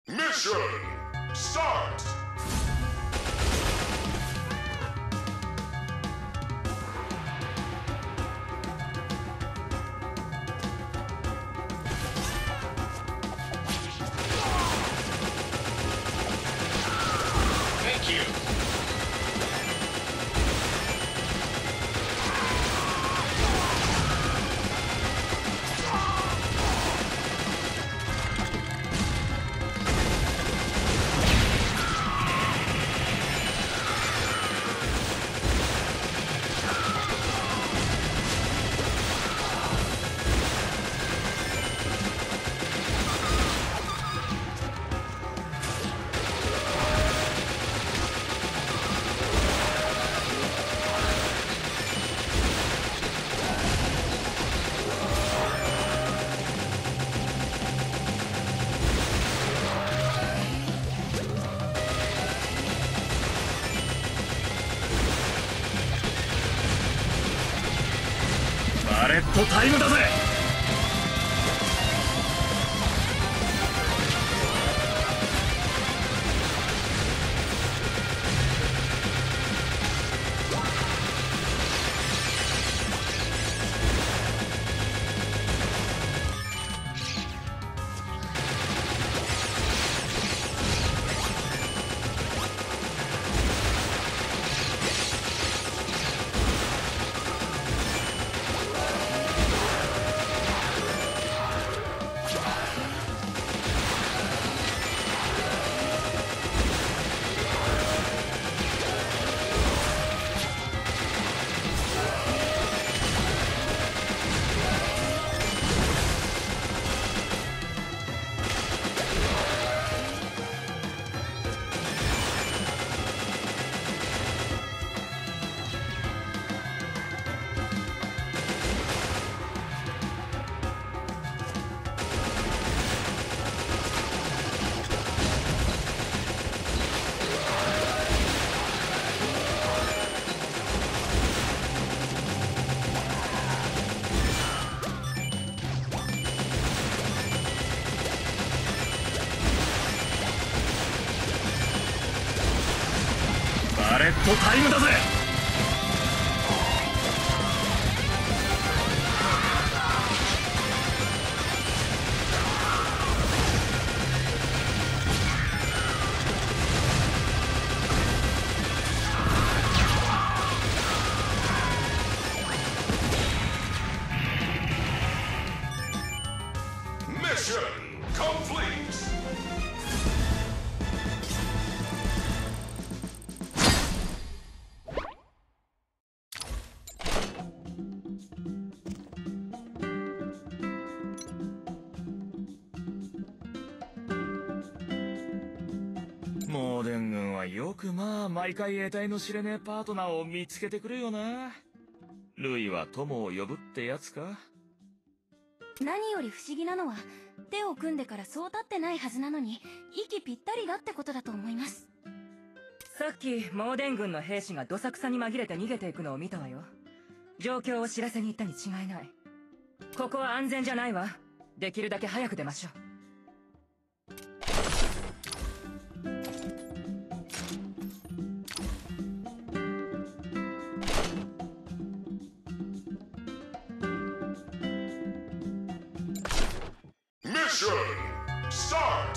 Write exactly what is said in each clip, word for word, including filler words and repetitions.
Mission start! Thank you. バレットタイムだぜ。バレットタイムだぜ。 Mission complete! モーデン軍はよくまあ毎回得体の知れねえパートナーを見つけてくるよな。ルイは友を呼ぶってやつか。 何より不思議なのは手を組んでからそう経ってないはずなのに息ぴったりだってことだと思います。 さっきモーデン軍の兵士がどさくさに紛れて逃げていくのを見たわよ。状況を知らせに行ったに違いない。ここは安全じゃないわ。できるだけ早く出ましょう。 Mission start!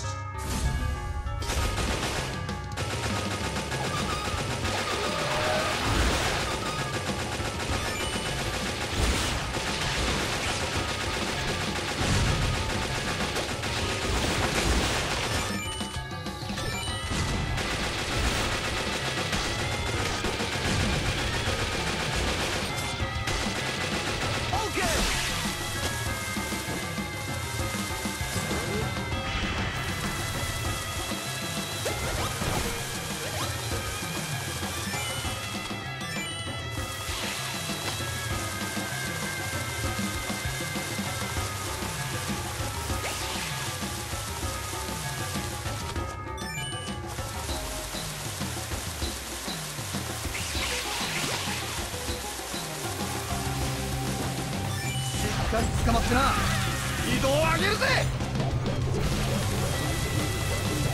っかり捕まってな。移動を上げるぜ。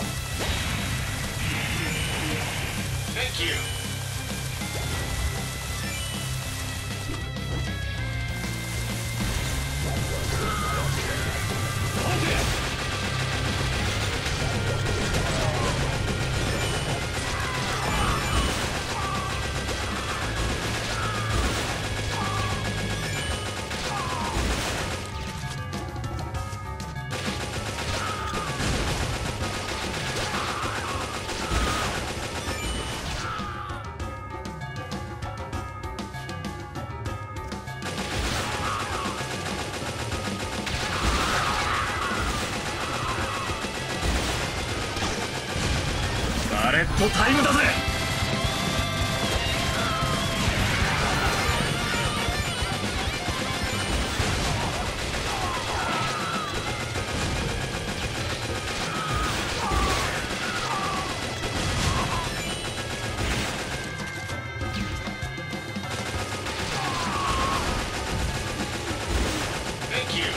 Thank you. バレットタイムだぜ。 Thank you.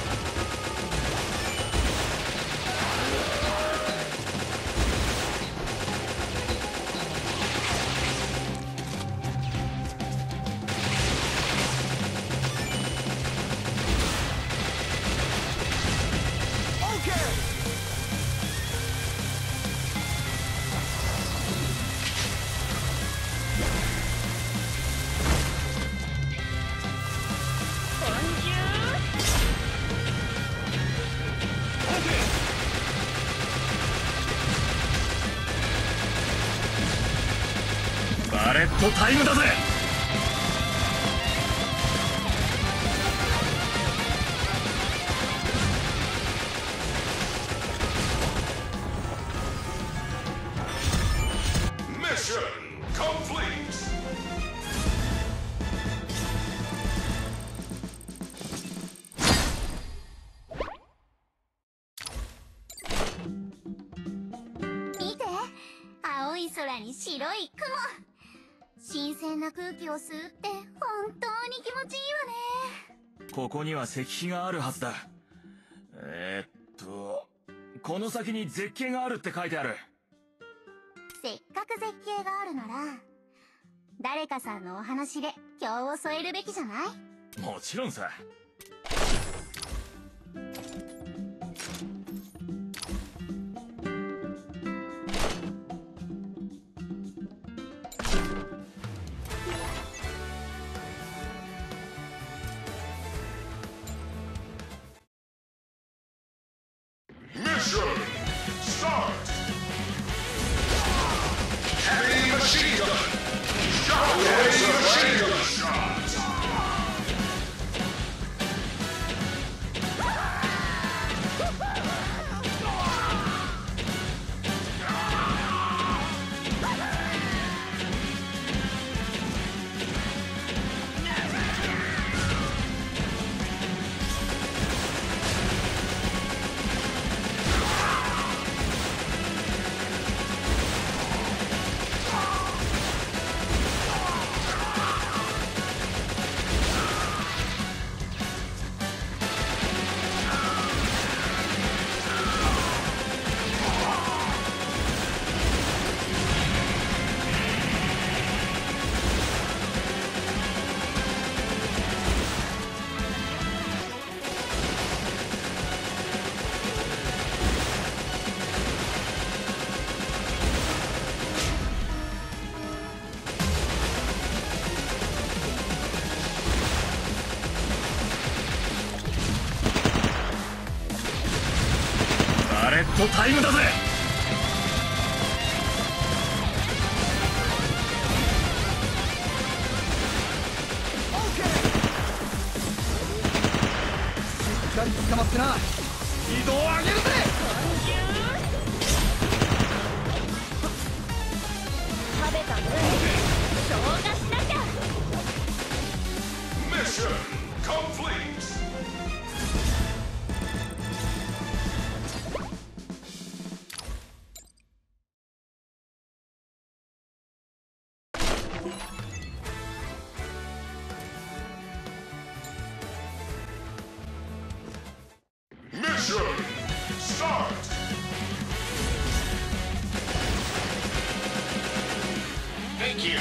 バレットタイムだぜ。 Mission complete. 「見て、青い空に白い雲。新鮮な空気を吸うって本当に気持ちいいわね。 ここには石碑があるはずだ。えー、っとこの先に絶景があるって書いてある。 せっかく絶景があるなら、誰かさんのお話で今日を添えるべきじゃない？ もちろんさ。 Mission start. Heavy machine gun. Shockwave machine gun shot. バレットタイムだぜ。 しっかり捕まってな。移動を上げるぜ。 食べた分消化しなきゃ。 Mission complete. Mission start. Thank Thank you.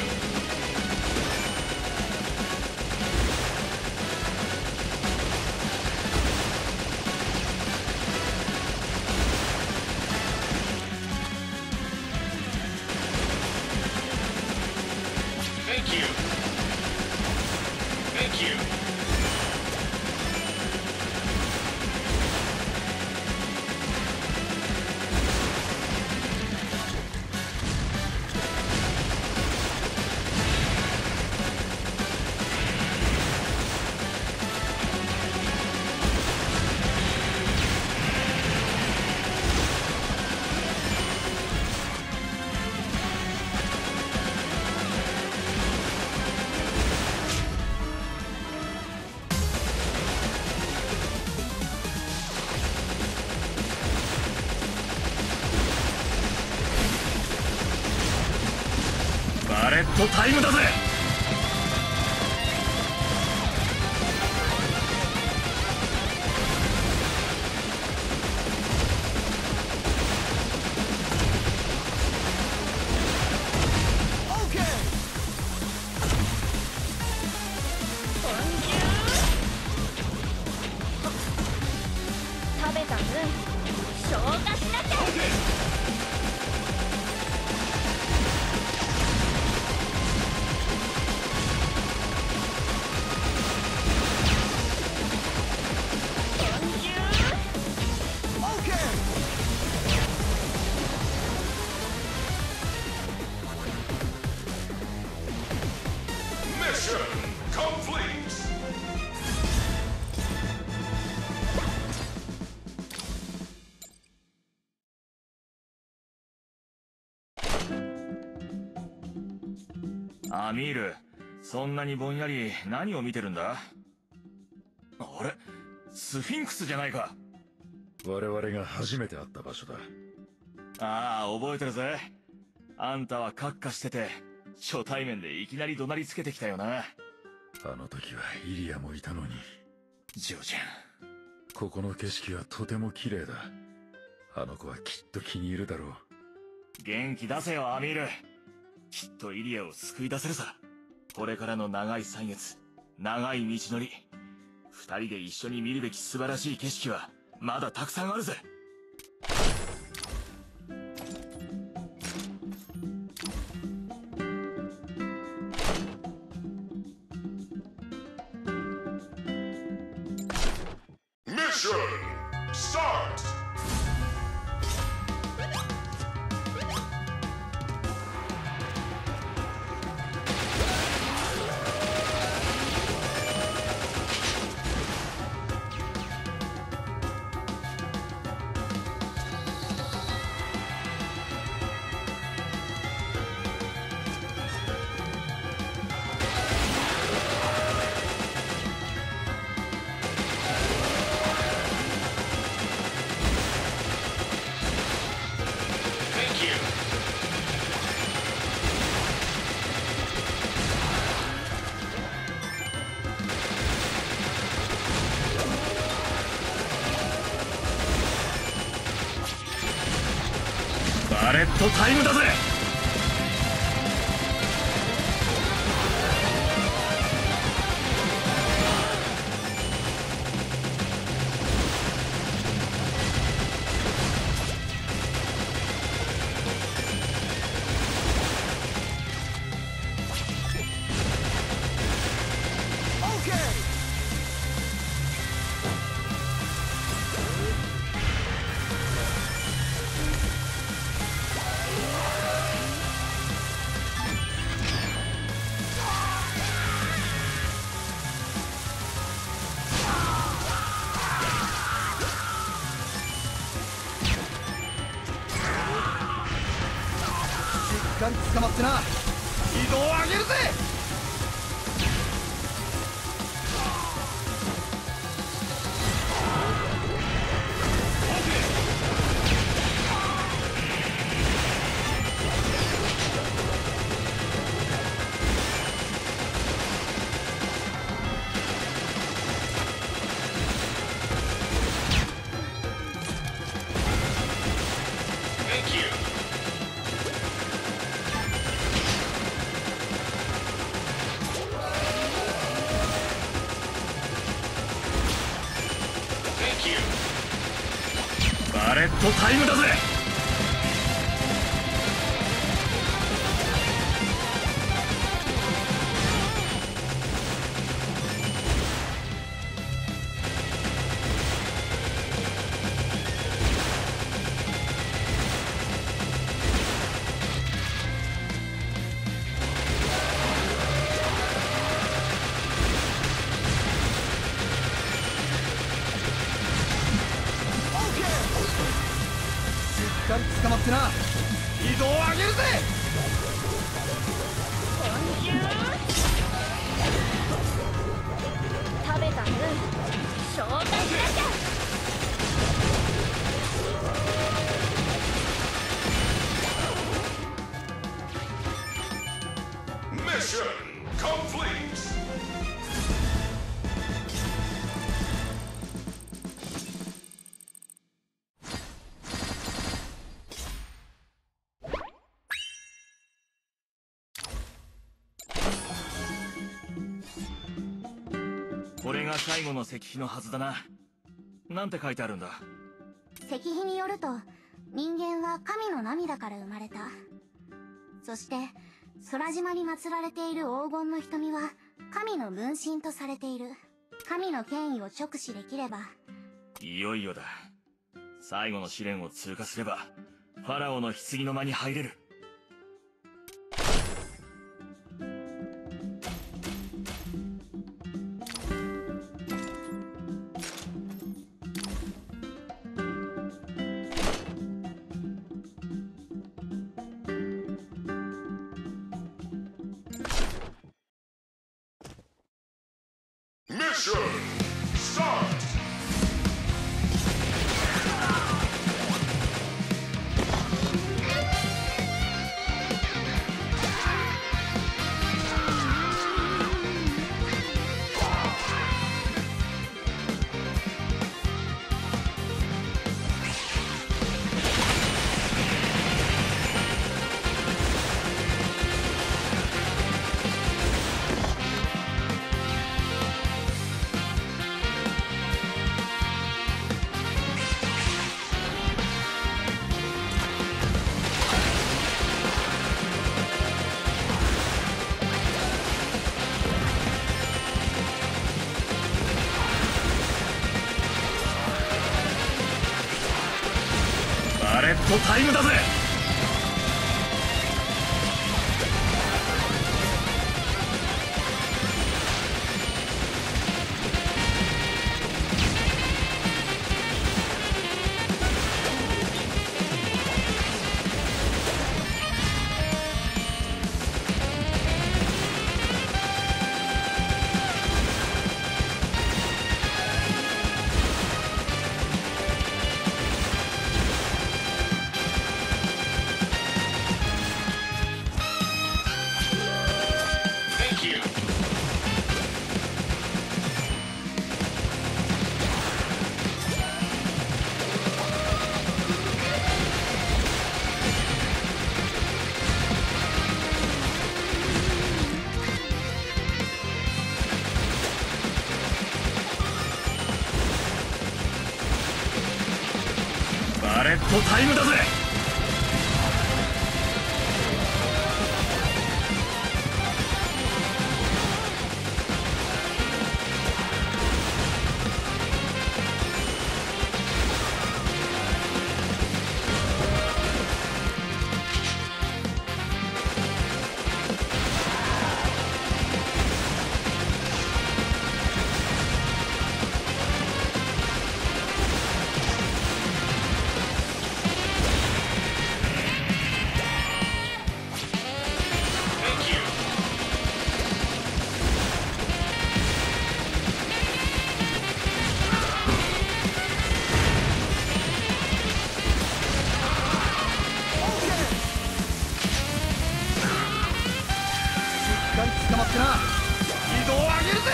Thank you. Thank you. バレットタイムだぜ。 食べた分消化しなきゃ。 Mission complete. アミール、そんなにぼんやり何を見てるんだ？あれ、スフィンクスじゃないか。 我々が初めて会った場所だ。 ああ、覚えてるぜ。あんたはカッカしてて初対面でいきなり怒鳴りつけてきたよな。 あの時はイリアもいたのに。 ジョーちゃん、 ここの景色はとても綺麗だ。あの子はきっと気に入るだろう。 元気出せよアミール。きっとイリアを救い出せるさ。これからの長い歳月、長い道のり、二人で一緒に見るべき素晴らしい景色はまだたくさんあるぜ。 Mission start. Thank you. バレットタイムだぜ。 しっかり捕まってな。移動を上げるぜ。 Thank you. とタイムだぜ。 しっかり捕まってな。移動を上げるぜ。 食べた分消化しなきゃ。 Mission complete! これが最後の石碑のはずだな。なんて書いてあるんだ？ 石碑によると、人間は神の涙から生まれた。そして、空島に祀られている黄金の瞳は、神の分身とされている。神の権威を直視できれば、 いよいよだ。最後の試練を通過すれば、ファラオの棺の間に入れる。 Mission start! バレットタイムだぜ。 Thank you! バレットタイムだぜ。 Thank you! しっかり捕まってな。移動を上げるぜ。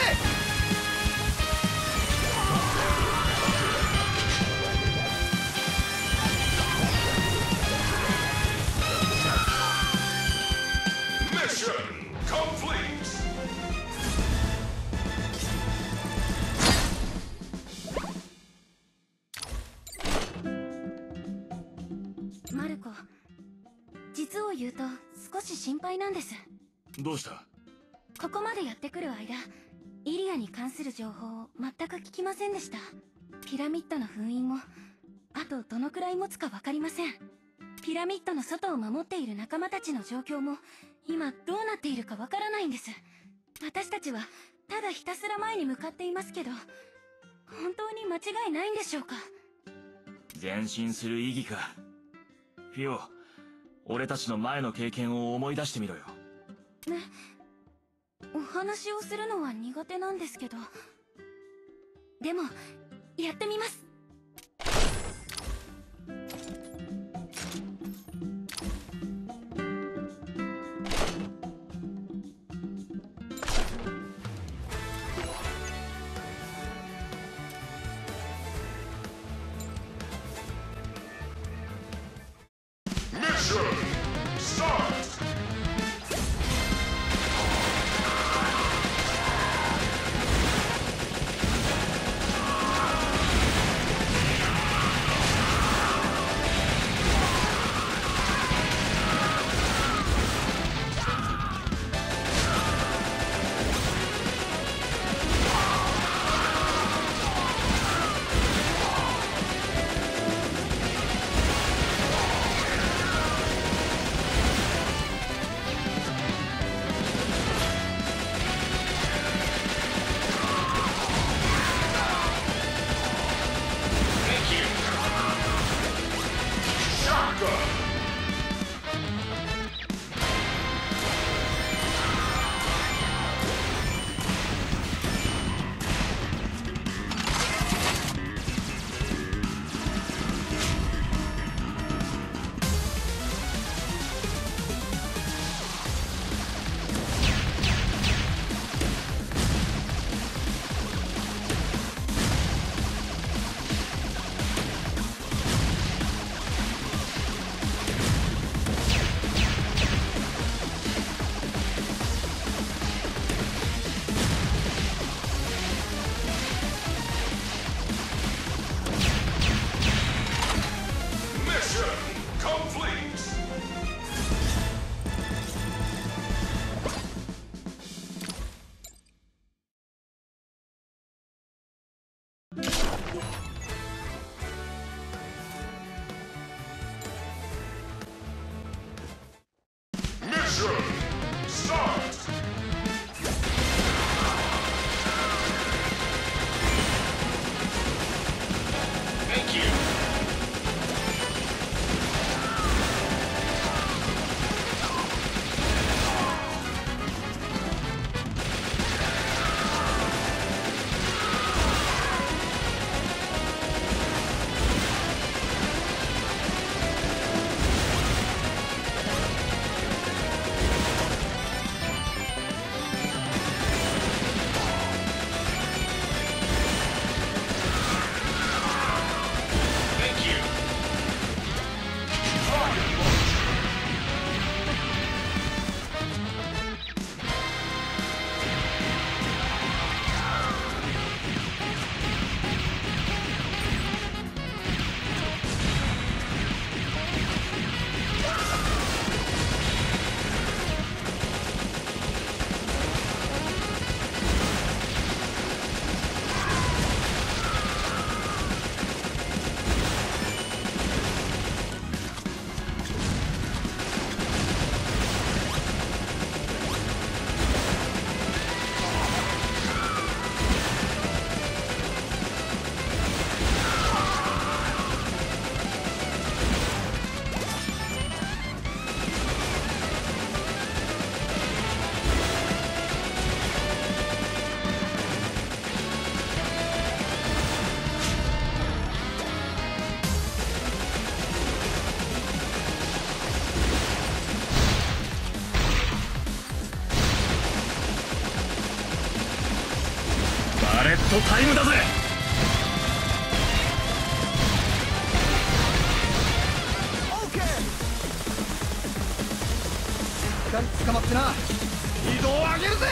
Mission complete! 「 いなんです。 どうした？ ここまでやってくる間、イリアに関する情報を全く聞きませんでした。ピラミッドの封印もあとどのくらい持つか分かりません。ピラミッドの外を守っている仲間たちの状況も今どうなっているか分からないんです。私たちはただひたすら前に向かっていますけど、本当に間違いないんでしょうか？ 前進する意義か。フィオ、俺たちの前の経験を思い出してみろよ。 ね、お話をするのは苦手なんですけど、でもやってみます。 Mission start! Mission start! Thank you. Thank you. Rocket launcher. バレットタイムだぜ。 しっかり捕まってな。移動を上げるぜ。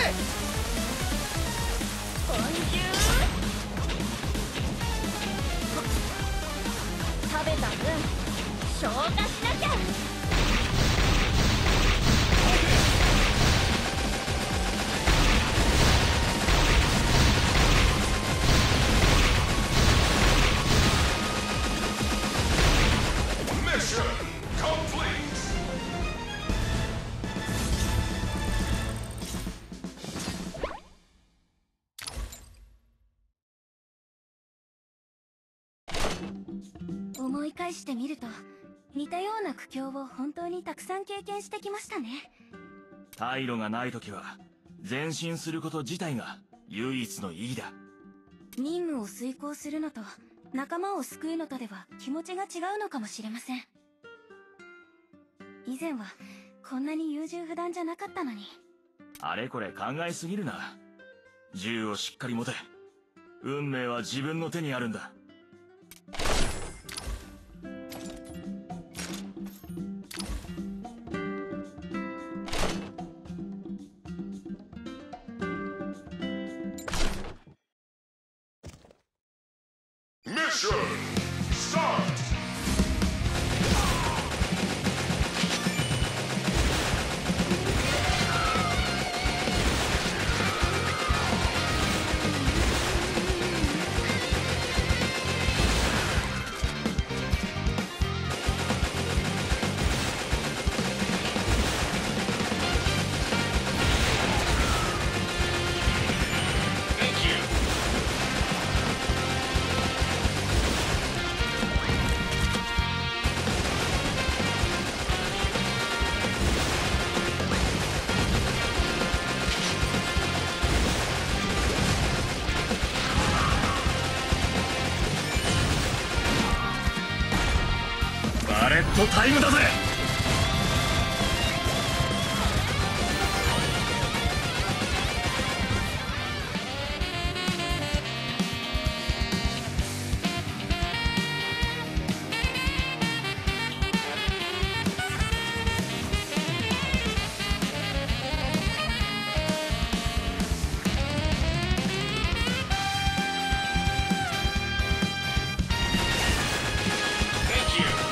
ボンジュール。食べた分消化しなきゃ。 思い返してみると似たような苦境を本当にたくさん経験してきましたね。 退路がない時は前進すること自体が唯一の意義だ。 任務を遂行するのと仲間を救うのとでは気持ちが違うのかもしれません。以前はこんなに優柔不断じゃなかったのに。 あれこれ考えすぎるな。銃をしっかり持て。運命は自分の手にあるんだ。 Mission start! Thank you. バレットタイムだぜ。 Thank you.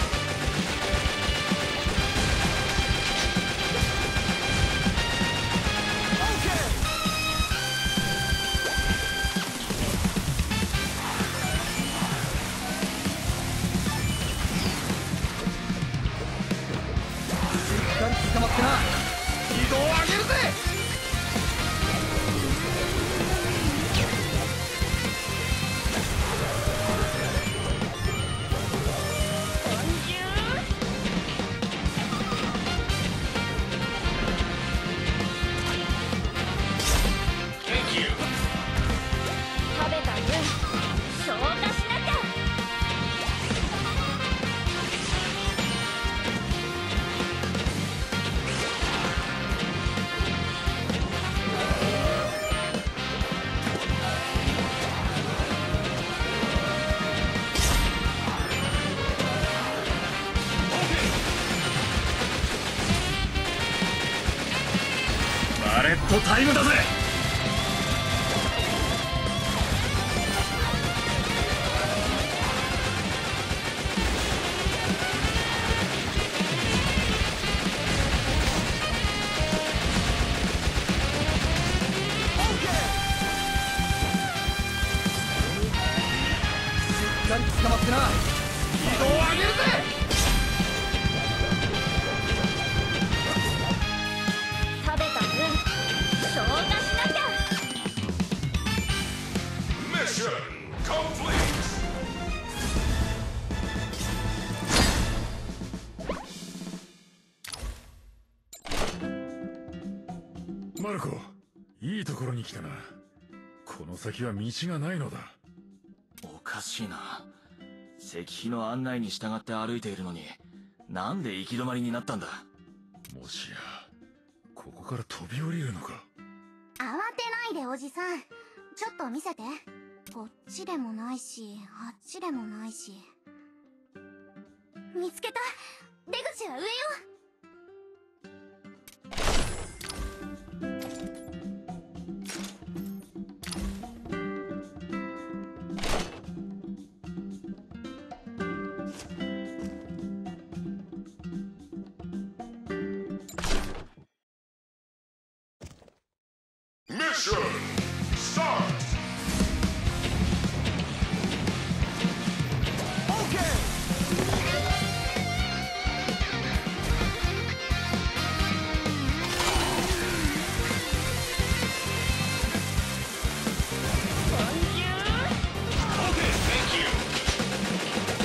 しっかり捕まってな。移動を上げるぜ。 Thank you. 食べた分消化しなきゃ。 バレットタイムだぜ。 しっかり捕まってな。移動を上げるぜ。 食べた分消化しなきゃ。 Mission complete. マルコ、いいところに来たな。この先は道がないのだ。 おかしいな。石碑の案内に従って歩いているのになんで行き止まりになったんだ。 もしやここから飛び降りるのか。 慌てないでおじさん。ちょっと見せて。こっちでもないし、あっちでもないし。見つけた。出口は上よ。 Mission start. Okay, thank you.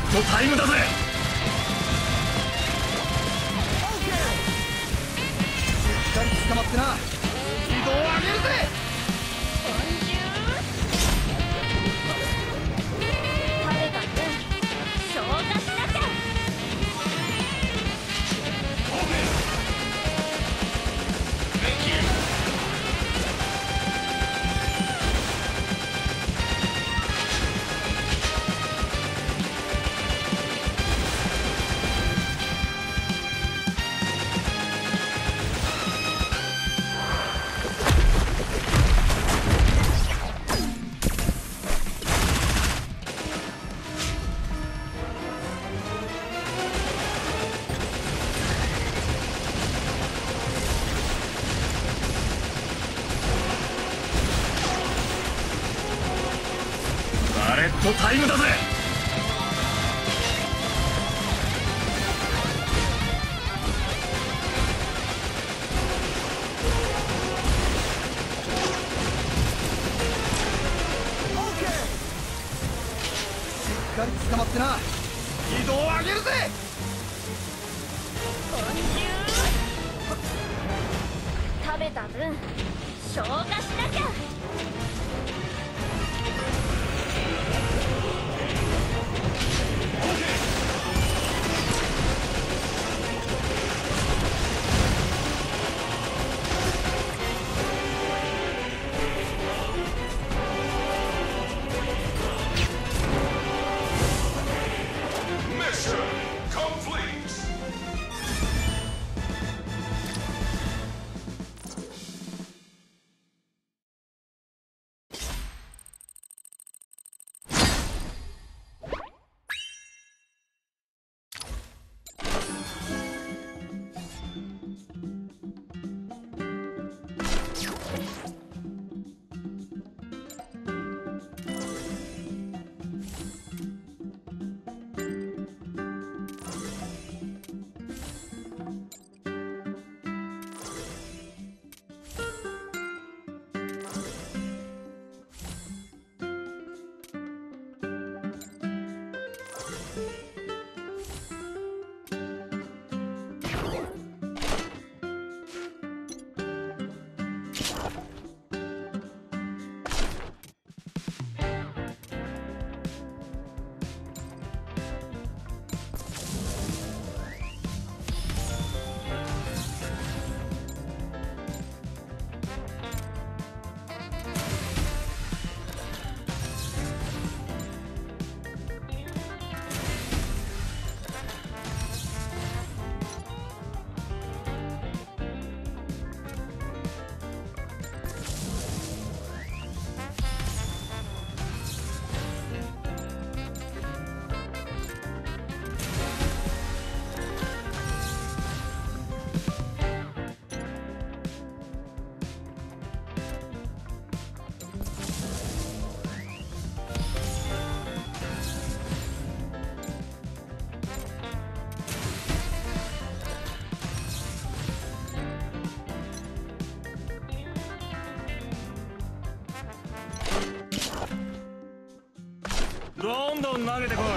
トタイムだぜ。 しっかり捕まってな。軌道を上げるぜ。 食べた分消化しなきゃ。 Thank you. バレットタイムだぜ。 しっかり捕まってな。軌道を上げるぜ。 食べた分消化しなきゃ。 Mission complete. どんどん投げてこい。